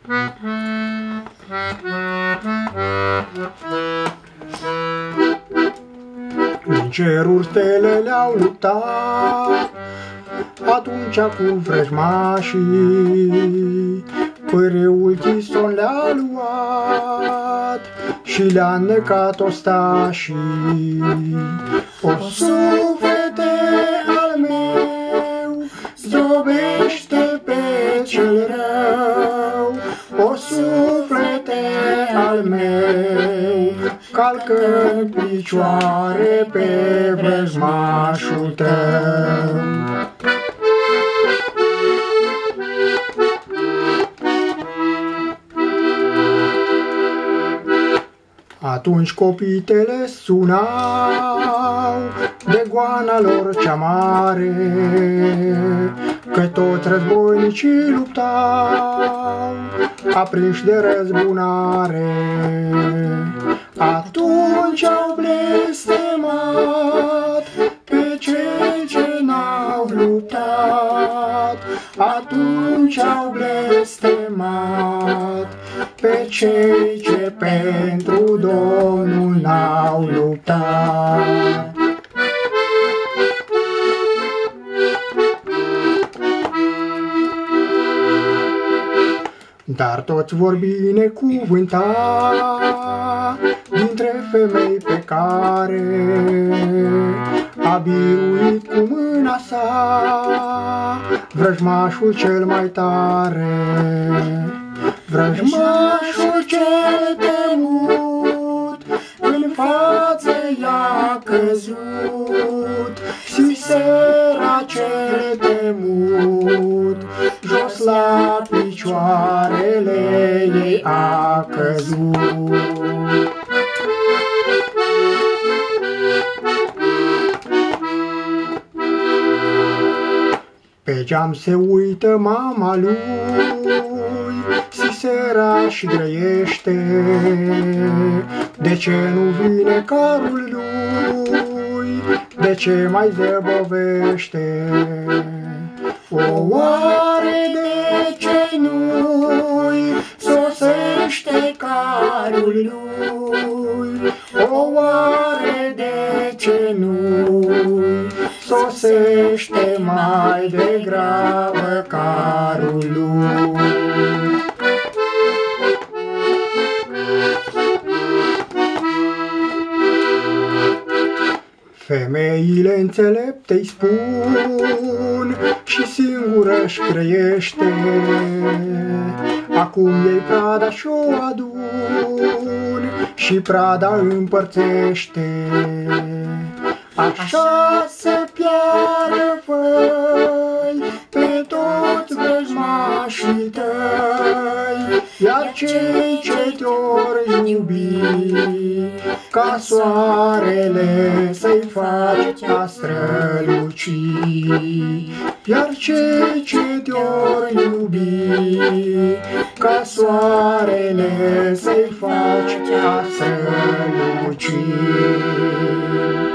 Din ceruri stelele au luptat atunci cu vrăjmașii, pârâul Chison le-a luat și le-a înnecat ostașii. O suflete al meu, zdrobește pe cel rău, o suflete al meu, calcă în picioare pe vrăjmașul tău. Atunci copitele sunau de goana lor cea mare, că toți războinicii luptau, aprinși de răzbunare. Atunci au blestemat pe cei ce n-au luptat, atunci au blestemat pe cei ce pentru Domnul n-au luptat. Dar toți vor binecuvânta dintre femei pe care a biruit cu mâna sa vrăjmașul cel mai tare. Vrăjmașul cel temut în față i-a căzut, Sisera cel temut jos la picioarele ei a căzut. Pe geam se uită mama lui, Sisera și grăiește, de ce nu vine carul lui, de ce mai zăbovește? Oare de ce nu-i sosește carul lui? Oare de ce nu-i sosește mai degrabă carul lui? Femeile înțelepte-i spun și singură-și creiește, acum ei prada și-o adun și prada împărțește. Așa să piară făi pe toți vrăjmașii tăi, iar cei ce te-or iubi, ca soarele să-i faci a străluci. Iar cei ce te-or iubi, ca soarele să-i faci a străluci.